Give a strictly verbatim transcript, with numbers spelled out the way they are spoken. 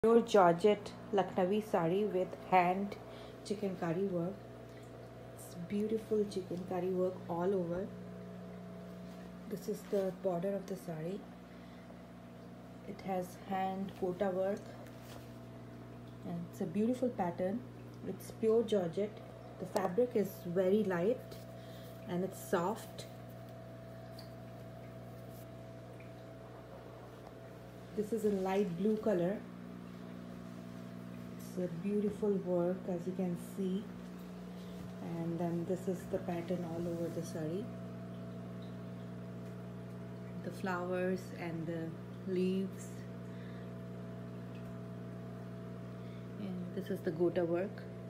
Pure Georgette Lucknowi sari with hand chikankari work. It's beautiful chikankari work all over. This is the border of the sari. It has hand gota work and it's a beautiful pattern. It's pure Georgette. The fabric is very light and it's soft. This is a light blue color. It's a beautiful work, as you can see, and then this is the pattern all over the sari. The flowers and the leaves, and this is the gota work.